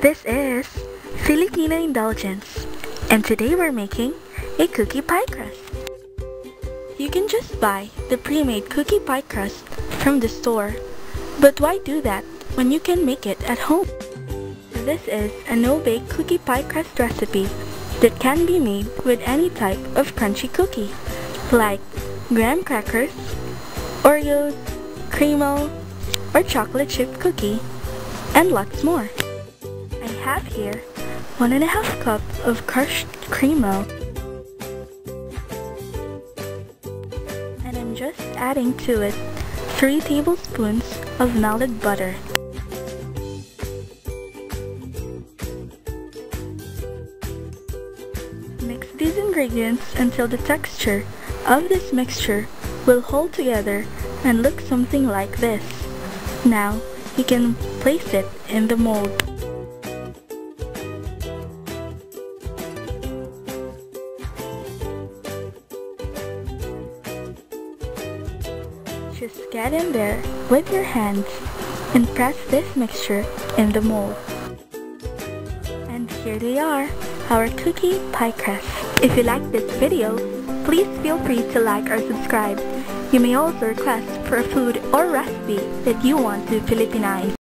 This is Filipino Indulgence, and today we're making a cookie pie crust. You can just buy the pre-made cookie pie crust from the store, but why do that when you can make it at home? This is a no-bake cookie pie crust recipe that can be made with any type of crunchy cookie, like graham crackers, Oreos, Cremo, or chocolate chip cookie, and lots more. I have here 1.5 cup of crushed Cremo, and I'm just adding to it 3 tablespoons of melted butter. Mix these ingredients until the texture of this mixture will hold together and look something like this. Now, you can place it in the mold. Just get in there with your hands and press this mixture in the mold. And here they are, our cookie pie crust. If you like this video, please feel free to like or subscribe. You may also request for a food or recipe that you want to Filipinize.